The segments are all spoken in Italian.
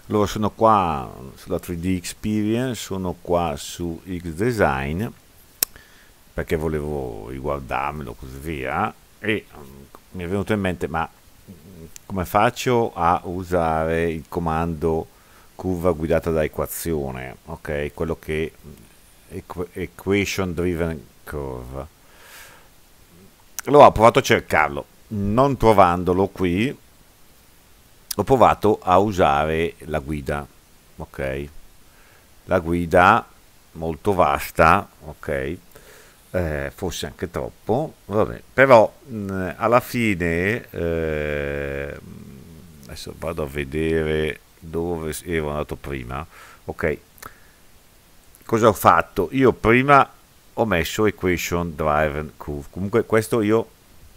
Allora sono qua sulla 3D Experience, sono qua su X-Design perché volevo riguardarmelo così via e mi è venuto in mente, ma come faccio a usare il comando curva guidata da equazione, ok? Quello che equation driven curve. Allora ho provato a cercarlo, non trovandolo qui, ho provato a usare la guida, ok? La guida molto vasta, ok? Forse anche troppo, vabbè, però alla fine adesso vado a vedere dove ero andato prima, ok? Cosa ho fatto? Io prima ho messo equation driven curve, comunque questo io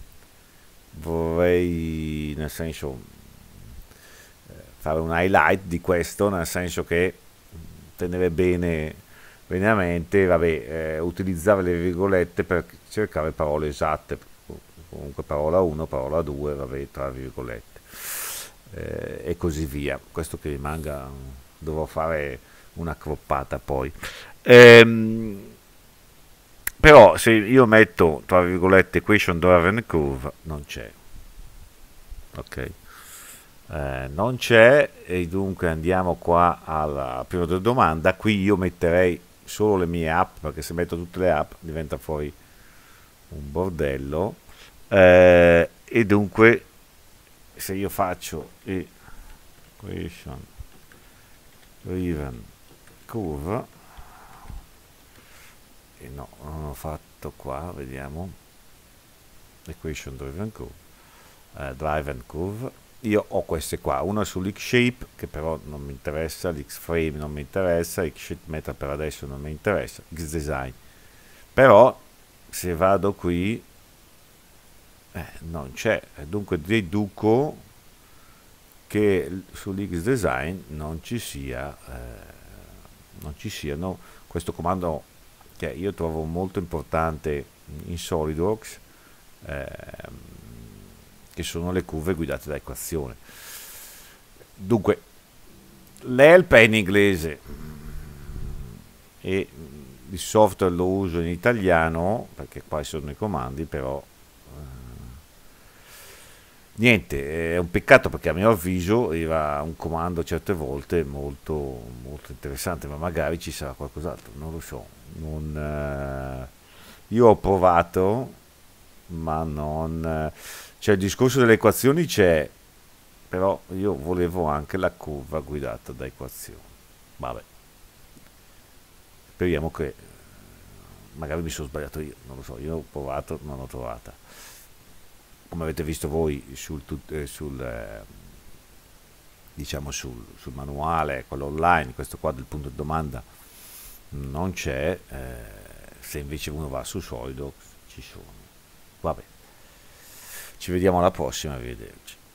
vorrei, nel senso, fare un highlight di questo, nel senso che tenere bene a mente, vabbè, utilizzare le virgolette per cercare parole esatte, comunque parola 1, parola 2, vabbè, tra virgolette, e così via. Questo che rimanga, dovrò fare una croppata poi. Ehm, Però se io metto, tra virgolette, equation driven curve, non c'è, ok? Non c'è e dunque andiamo qua alla prima domanda. Qui io metterei solo le mie app perché se metto tutte le app diventa fuori un bordello. E dunque se io faccio equation driven curve, e no, non ho fatto qua, vediamo, equation driven curve, driven curve. Io ho queste qua, una sull'X-Shape che però non mi interessa, l'X-Frame non mi interessa, X-Sheet Metal per adesso non mi interessa, X-Design. Però se vado qui non c'è, dunque deduco che sull'X-Design non ci siano questo comando che io trovo molto importante in SolidWorks, ehm, che sono le curve guidate da equazione. Dunque, l'help è in inglese e il software lo uso in italiano perché qua sono i comandi, però niente, è un peccato perché a mio avviso era un comando certe volte molto interessante, ma magari ci sarà qualcos'altro, non lo so. Io ho provato, ma non... cioè il discorso delle equazioni c'è, però io volevo anche la curva guidata da equazioni. Vabbè, speriamo che magari mi sono sbagliato io, non lo so, io ho provato, non l'ho trovata. Come avete visto voi diciamo sul manuale, quello online, questo qua del punto di domanda non c'è, se invece uno va su SolidWorks ci sono. Vabbè, ci vediamo alla prossima, arrivederci.